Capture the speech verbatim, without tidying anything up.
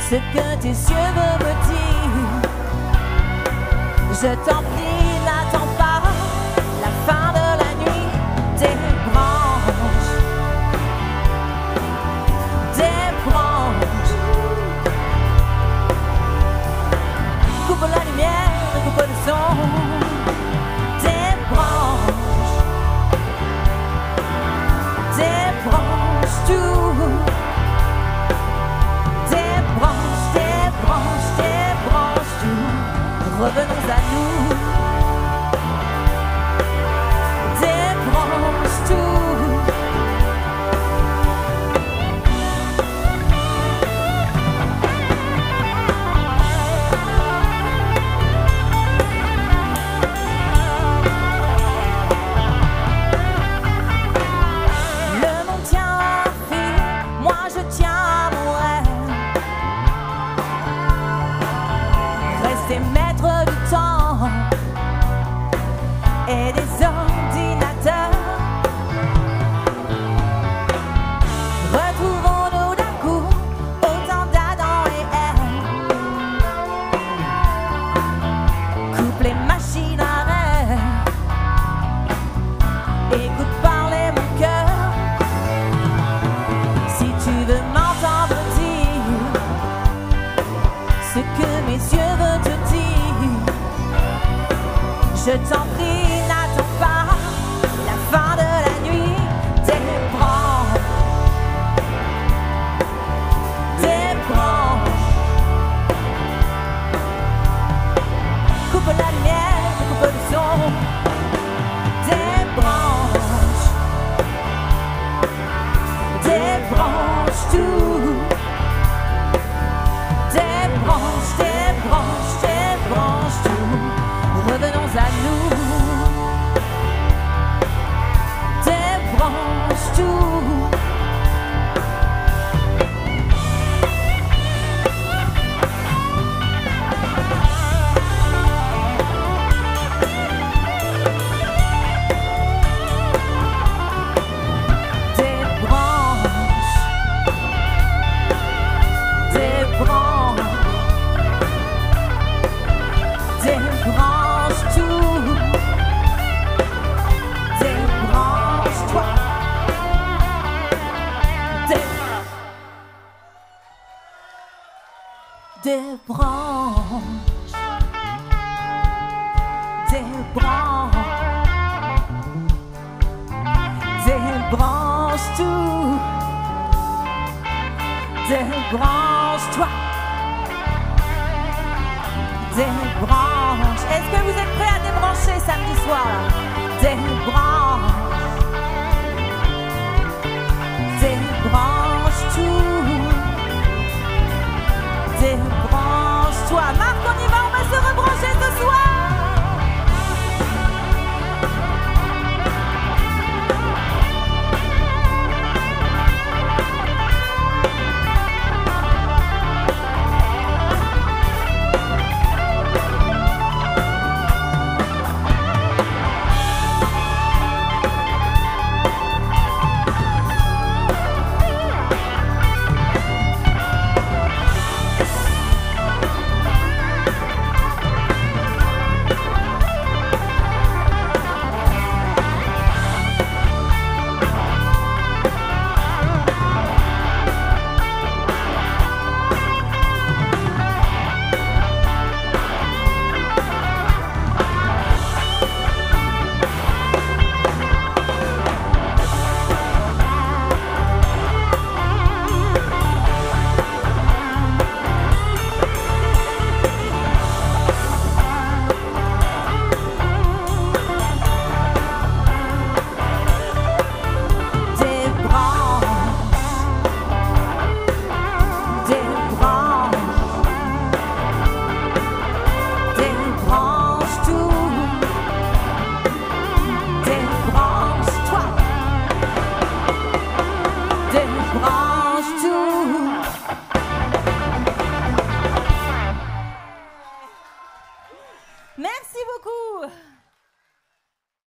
ce que tes yeux veulent me dire. Je t'en prie, n'attends pas la fin de la nuit. Des branches, des branches, coupe la lumière, coupe le son. Des branches, des branches, tout. Des branches, des branches, des branches, tout. Revenons à nous. Des branches, tout. Le monde tient à un fil, moi je tiens à mon rêve. Rester maître du temps et des ordinateurs. Retrouvons-nous d'un coup autant d'Adam et Ève. Coupe les machines à rêve. Écoute parler mon cœur. Si tu veux m'entendre dire ce que mes yeux veulent te dire, je t'en prie, n'attends pas la fin de la nuit. Des branches, des branches, coupe la lumière, coupe le son. Des branches, des branches, tout. Des branches, des branches, des branches, tout. Revenons à nous. Des branches, tout. Des branches, des branches, des branches, tout. Des branches, toi. Des, des branches, des branches, des branches, tout. Des branches, toi. Des branches. Est-ce que vous êtes prêts à débrancher samedi soir là? Des branches, des branches, tout. Des branches, toi. Marc, on y va, on va se rebrancher ce soir. Branche tout.